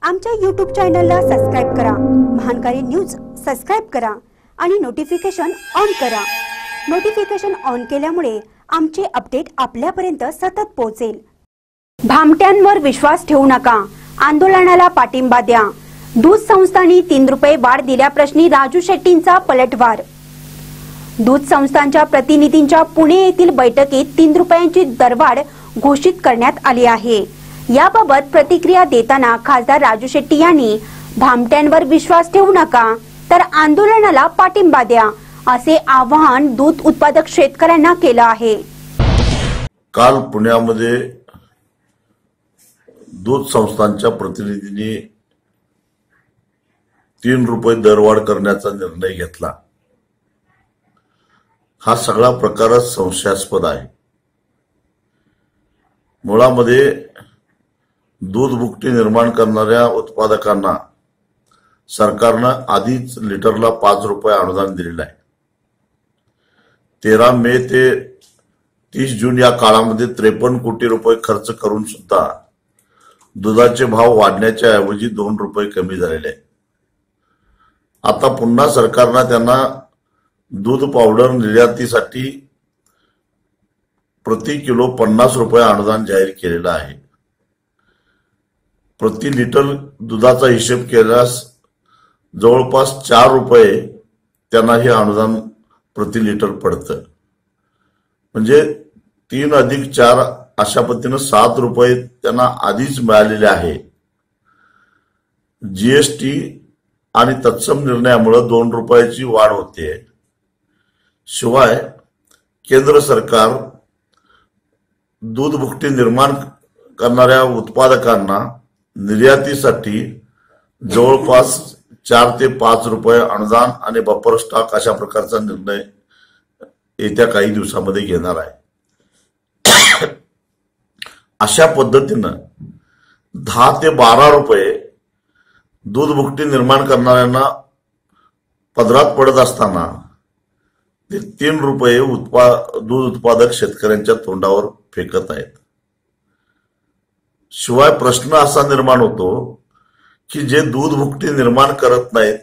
आमच्या YouTube चॅनलला subscribe करा, महानकारी न्यूज सबस्क्राइब करा आणि नोटिफिकेशन ऑन करा। नोटिफिकेशन ऑन केल्यामुळे आमचे अपडेट आपल्यापर्यंत सतत पोहोचेल। भामट्यांवर विश्वास ठेवू नका, आंदोलनाला पाठिंबा द्या। दूध संस्थांनी 3 रुपये वाढ दिल्याप्रश्नी राजू शेट्टींचा पलटवार। दूध संस्थांच्या प्रतिनिधींच्या पुणे येथील बैठकीत 3 रुपयांची दरवाढ घोषित करण्यात आली आहे। याबाबत प्रतिक्रिया देताना खासदार राजू शेट्टी यांनी भामट्यांवर विश्वास ठेवू नका तर आंदोलनाला पाठिंबा द्या असे आवाहन दूध उत्पादक शेतकऱ्यांना केलं आहे। काल पुण्यामध्ये दूध संस्थांच्या प्रतिनिधींनी 3 रुपये दरवाढ करण्याचा निर्णय घेतला। हा सगळा प्रकारच संशयास्पद आहे। मुळामध्ये दूध भुकटी निर्माण करणाऱ्या उत्पादकांना सरकारनं आधीच लिटरला 5 रुपये अनुदान दिलेलं आहे। 13 मे ते 30 जून या काळामध्ये 53 कोटी रुपये खर्च करून सुद्धा दुधाचे भाव वाढण्याच्या ऐवजी 2 रुपये कमी झालेले आहेत। आता पुन्हा सरकारनं त्यांना दूध पावडर निर्यातीसाठी प्रति किलो 50 रुपये अनुदान जाहीर केलेलं आहे। प्रति लिटर दुधाचा हिशेब केल्यास जवळपास 4 रुपये त्यांना हे अनुदान प्रति लिटर पडतं। म्हणजे 3 अधिक 4 अशा पद्धतीने 7 रुपये त्यांना आधीच मिळालेले आहे। जीएसटी आणि तत्सम निर्णयामुळे 2 रुपयाची वाढ होते। शिवाय केंद्र सरकार दूध भुकटी निर्माण करणाऱ्या उत्पादकांना निर्यातीसाठी जवळपास 4 ते 5 रुपये अनुदान आणि बफर स्टॉक अशा प्रकारचा निर्णय येत्या काही दिवसांमध्ये घेणार आहे। अशा पद्धतीनं 10 ते 12 रुपये दूध भुकटी निर्माण करणाऱ्यांना पदरात पडत असताना ते 3 रुपये दूध उत्पादक शेतकऱ्यांच्या तोंडावर फेकत आहेत। शिवाय प्रश्न असा निर्माण होतो की जे दूध भुकटी निर्माण करत नाहीत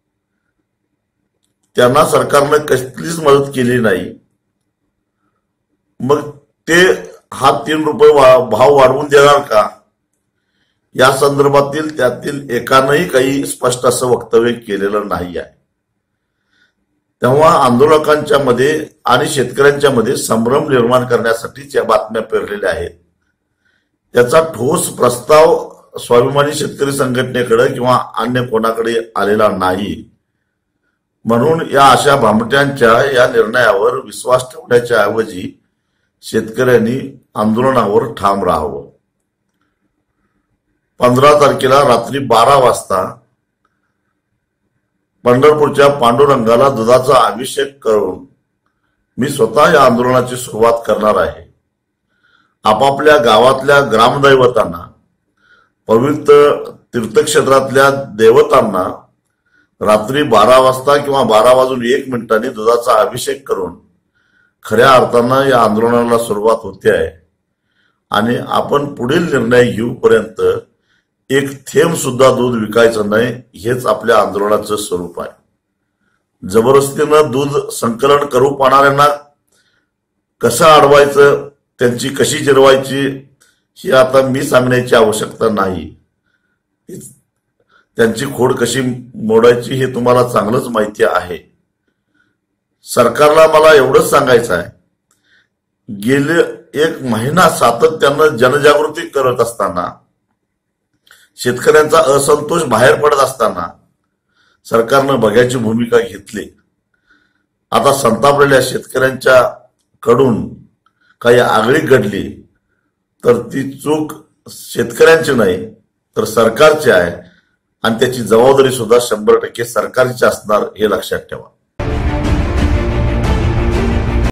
त्यांना सरकारने कसलीच मदत केली नाही, मग ते हा 3 रुपये भाव वाढवून देणार का? या संदर्भातील त्यातील एकानंही काही स्पष्ट असं वक्तव्य केलेलं नाही आहे। तेव्हा आंदोलकांच्या मध्ये आणि शेतकऱ्यांच्या मध्ये संभ्रम निर्माण करण्यासाठीच या बातम्या पेरलेल्या आहेत। त्याचा ठोस प्रस्ताव स्वाभिमानी शेतकरी संघटनेकडे किंवा अन्य कोणाकडे आलेला नाही। म्हणून या अशा भामट्यांच्या या निर्णयावर विश्वास ठेवण्याच्या ऐवजी शेतकऱ्यांनी आंदोलनावर ठाम राहावं। 15 तारखेला रात्री 12 वाजता पंढरपूरच्या पांडुरंगाला दुधाचा अभिषेक करून मी स्वतः या आंदोलनाची सुरुवात करणार आहे। आपापल्या गावातल्या ग्रामदैवतांना, पवित्र तीर्थक्षेत्रातल्या देवतांना रात्री 12 वाजता किंवा 12:01 दुधाचा अभिषेक करून खऱ्या अर्थानं या आंदोलनाला सुरुवात होते आहे। आणि आपण पुढील निर्णय घेऊपर्यंत एक थेंब सुद्धा दूध विकायचं नाही, हेच आपल्या आंदोलनाचं स्वरूप आहे। जबरदस्तीनं दूध संकलन करू पाहणाऱ्यांना कसं अडवायचं, त्यांची कशी जिरवायची ही आता मी सांगण्याची आवश्यकता नाही। त्यांची खोड कशी मोडायची हे तुम्हाला चांगलंच माहिती आहे। सरकारला मला एवढंच सांगायचं आहे, गेले 1 महिना सातत्यानं जनजागृती करत असताना, शेतकऱ्यांचा असंतोष बाहेर पडत असताना सरकारनं बघ्याची भूमिका घेतली। आता संतापलेल्या शेतकऱ्यांच्या कडून काही आगळीक घडली तर ती चूक शेतकऱ्यांची नाही तर सरकारची आहे आणि त्याची जबाबदारी सुद्धा 100% सरकारची असणार हे लक्षात ठेवा।